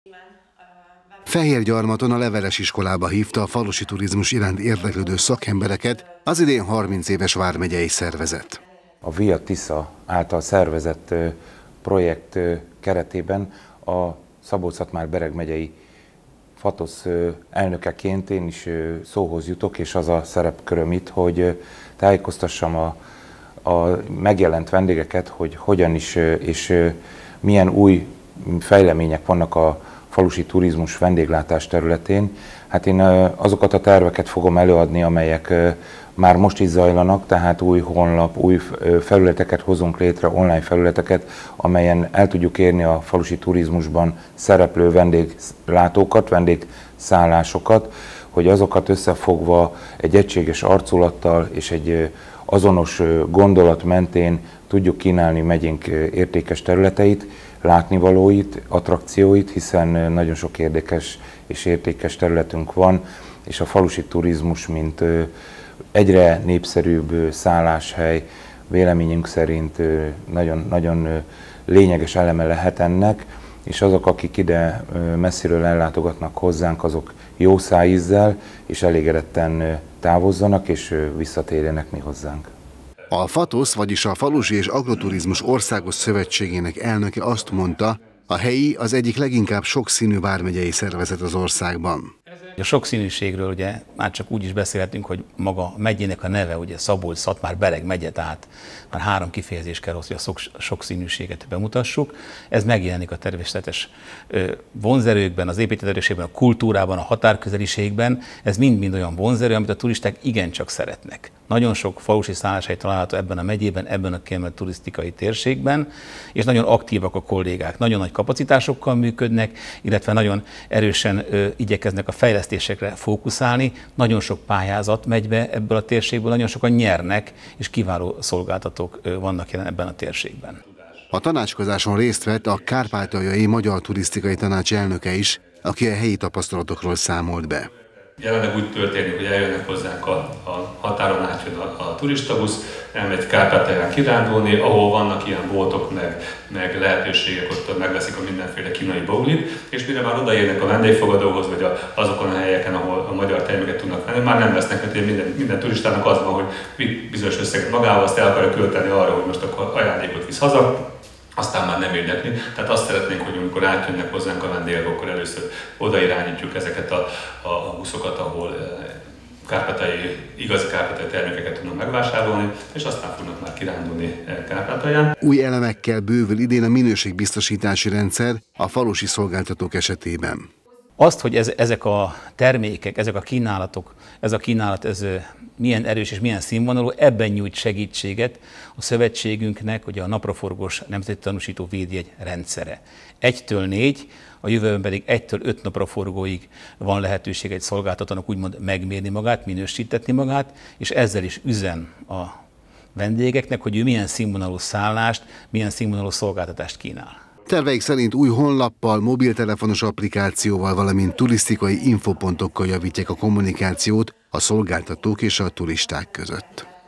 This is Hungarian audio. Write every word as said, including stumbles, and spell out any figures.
Fehérgyarmaton a Leveles iskolába hívta a falusi turizmus iránt érdeklődő szakembereket az idén harminc éves vármegyei szervezet. A Via Tisza által szervezett projekt keretében a Szabolcs-Szatmár-Bereg megyei FATOSZ elnökeként én is szóhoz jutok, és az a szerepköröm itt, hogy tájékoztassam a, a megjelent vendégeket, hogy hogyan is és milyen új fejlemények vannak a falusi turizmus vendéglátás területén. Hát én azokat a terveket fogom előadni, amelyek már most is zajlanak, tehát új honlap, új felületeket hozunk létre, online felületeket, amelyen el tudjuk érni a falusi turizmusban szereplő vendéglátókat, vendégszállásokat, hogy azokat összefogva egy egységes arculattal és egy azonos gondolat mentén tudjuk kínálni megyénk értékes területeit, látnivalóit, attrakcióit, hiszen nagyon sok érdekes és értékes területünk van, és a falusi turizmus, mint egyre népszerűbb szálláshely véleményünk szerint nagyon, nagyon lényeges eleme lehet ennek, és azok, akik ide messziről ellátogatnak hozzánk, azok jó szájízzel és elégedetten távozzanak és visszatérjenek mi hozzánk. A FATOSZ, vagyis a Falusi és Agroturizmus Országos Szövetségének elnöke azt mondta, a helyi az egyik leginkább sokszínű vármegyei szervezet az országban. A sokszínűségről ugye már csak úgy is beszélhetünk, hogy maga a megyének a neve, ugye Szabolcs-Szatmár-Bereg megye, tehát már három kifejezés kell, hogy a sokszínűséget bemutassuk. Ez megjelenik a természetes vonzerőkben, az építőerőségben, a kultúrában, a határközeliségben. Ez mind-mind olyan vonzerő, amit a turisták igencsak szeretnek. Nagyon sok falusi szálláshely található ebben a megyében, ebben a kiemelt turisztikai térségben, és nagyon aktívak a kollégák, nagyon nagy kapacitásokkal működnek, illetve nagyon erősen ö, igyekeznek a fejlesztésekre fókuszálni. Nagyon sok pályázat megy be ebből a térségből, nagyon sokan nyernek, és kiváló szolgáltatók ö, vannak jelen ebben a térségben. A tanácskozáson részt vett a Kárpátaljai Magyar Turisztikai Tanács elnöke is, aki a helyi tapasztalatokról számolt be. Jelenleg úgy történik, hogy eljönnek hozzánk a, a határon átjön a, a turistabusz, elmegy Kárpátalján kirándulni, ahol vannak ilyen boltok, meg, meg lehetőségek, ott megveszik a mindenféle kínai boglit, és mire már odaérnek a vendégfogadóhoz, vagy a, azokon a helyeken, ahol a magyar terméket tudnak venni, már nem vesznek, mert minden, minden turistának az van, hogy bizonyos összeget magával, azt el akarja költeni arra, hogy most akkor ajándékot visz haza, aztán már nem érdekli. Tehát azt szeretnénk, hogy amikor átjönnek hozzánk a vendégek, akkor először odairányítjuk ezeket a, a buszokat, ahol kárpátaljai, igazi kárpátaljai termékeket tudnak megvásárolni, és aztán fognak már kirándulni Kárpátalján. Új elemekkel bővül idén a minőségbiztosítási rendszer a falusi szolgáltatók esetében. Azt, hogy ez, ezek a termékek, ezek a kínálatok, ez a kínálat ez milyen erős és milyen színvonalú, ebben nyújt segítséget a szövetségünknek, ugye a napraforgós nemzeti tanúsító védjegy rendszere. Egytől négy, a jövőben pedig egytől öt napraforgóig van lehetőség egy szolgáltatónak úgymond megmérni magát, minősítetni magát, és ezzel is üzen a vendégeknek, hogy ő milyen színvonalú szállást, milyen színvonalú szolgáltatást kínál. Terveik szerint új honlappal, mobiltelefonos applikációval, valamint turisztikai infopontokkal javítják a kommunikációt a szolgáltatók és a turisták között.